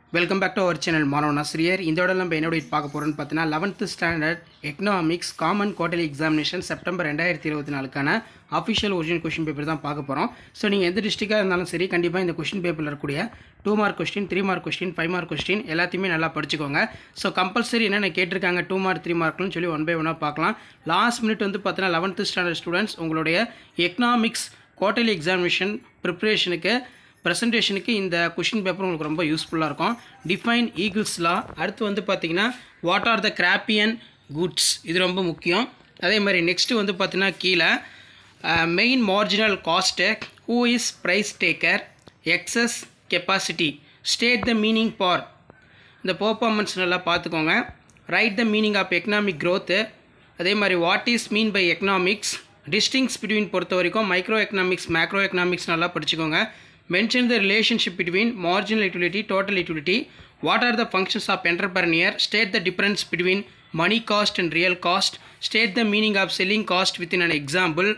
Welcome back to our channel மாணவன் ஆசிரியர். இந்த விட நம்ம என்னோட பார்க்க போகிறோன்னு பார்த்தீங்கன்னா 11th standard economics common quarterly examination September 2024க்கான அஃபிஷியல் ஒரிஜினல் கொஸ்டின் பேப்பர் தான் பார்க்க போகிறோம். ஸோ நீங்கள் எந்த டிஸ்ட்ரிக்டாக இருந்தாலும் சரி, கண்டிப்பாக இந்த கொஸ்டின் பேப்பரில் இருக்கக்கூடிய 2 mark question, 3 mark question, 5 mark question எல்லாத்தையுமே நல்லா படிச்சுக்கோங்க. ஸோ கம்பல்சரி என்னென்ன கேட்டிருக்காங்க 2 மார்க் 3 மார்க்னு சொல்லி ஒன் பை ஒன்னாக பார்க்கலாம். லாஸ்ட் மினிட் வந்து பார்த்தீங்கன்னா 11th ஸ்டாண்டர்ட் ஸ்டூடெண்ட்ஸ் உங்களுடைய எக்கனாமிக்ஸ் குவார்டர்லி எக்ஸாமினேஷன் ப்ரிப்ரேஷனுக்கு ப்ரெசன்டேஷனுக்கு இந்த கொஷின் பேப்பர் உங்களுக்கு ரொம்ப யூஸ்ஃபுல்லாக இருக்கும். டிஃபைன் ஈகிள்ஸ் லா, அடுத்து வந்து பார்த்திங்கன்னா what are the Giffen goods, இது ரொம்ப முக்கியம். அதே மாதிரி நெக்ஸ்ட்டு வந்து பார்த்திங்கன்னா கீழே main marginal cost, who is price taker, excess capacity, state the meaning for இந்த பெர்ஃபார்மன்ஸ் நல்லா பார்த்துக்கோங்க. Write the meaning of economic growth, அதே மாதிரி what is mean by economics, distinguish between பொறுத்த வரைக்கும் மைக்ரோ எக்கனாமிக்ஸ் மேக்ரோ எக்கனாமிக்ஸ் நல்லா படிச்சுக்கோங்க. Mention the relationship between marginal utility, total utility. What are the functions of entrepreneur? State the difference between money cost and real cost. State the meaning of selling cost within an example.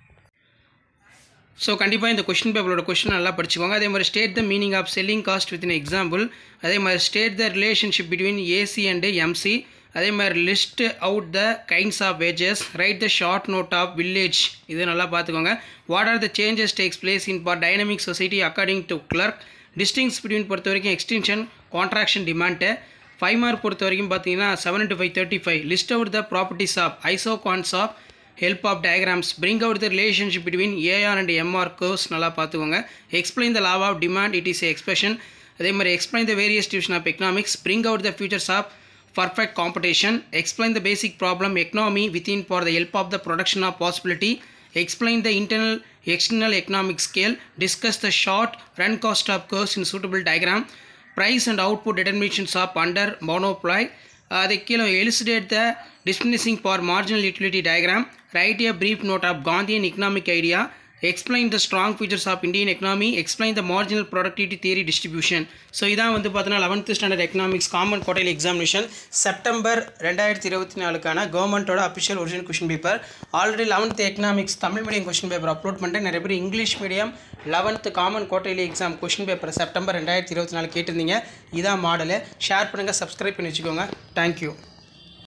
So கண்டிப்பாக இந்த கொஷின் பேப்பரோட கொஷின் நல்லா படிச்சுக்கோங்க. அதே மாதிரி state the meaning of selling cost within example. அதே மாதிரி state the relationship between AC and MC. அதே மாதிரி list out the kinds of wages. Write the short note of village, இது நல்லா பார்த்துக்கோங்க. What are the changes takes place in for dynamic society according to Clark. Distinguish between பொறுத்த வரைக்கும் extension contraction demand. 5 mark பொறுத்த வரைக்கும் பார்த்தீங்கன்னா 7 to 5 35. List out the properties of isoquants of help of diagrams. Bring out the relationship between AR and MR curves, நல்லா பார்த்துக்கோங்க. Explain the law of demand, it is a expression. அதே மாதிரி explain the various division of economics. Bring out the features of perfect competition. Explain the basic problem economy within for the help of the production of possibility. Explain the internal external economic scale. Discuss the short run cost of curves in suitable diagram. Price and output determinations of under monopoly. They elucidate the distinguishing for marginal utility diagram. Write a brief note of Gandhian economic idea. Explain the strong features of Indian economy. Explain the marginal productivity theory distribution. So இதான் வந்து பார்த்தீங்கன்னா 11th standard economics common quarterly examination September 2024க்கான கவர்மெண்ட்டோட official original question paper. Already 11th economics Tamil medium question paper upload பண்ணிட்டு நிறைய பேர் English medium 11th common quarterly exam question paper September 2024 கேட்டிருந்தீங்க. இதான் மாடலு. ஷேர் பண்ணுங்கள், சப்ஸ்கிரைப் பண்ணி வச்சுக்கோங்க. தேங்க்யூ.